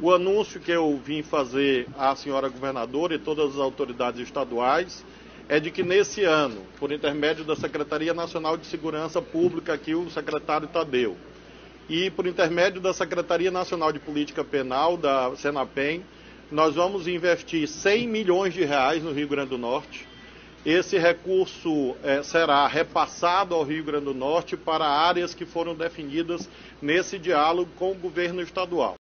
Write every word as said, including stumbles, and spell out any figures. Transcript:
O anúncio que eu vim fazer à senhora governadora e todas as autoridades estaduais é de que nesse ano, por intermédio da Secretaria Nacional de Segurança Pública, aqui o secretário Tadeu, e por intermédio da Secretaria Nacional de Política Penal, da Senapem, nós vamos investir cem milhões de reais no Rio Grande do Norte. Esse recurso eh, será repassado ao Rio Grande do Norte para áreas que foram definidas nesse diálogo com o governo estadual.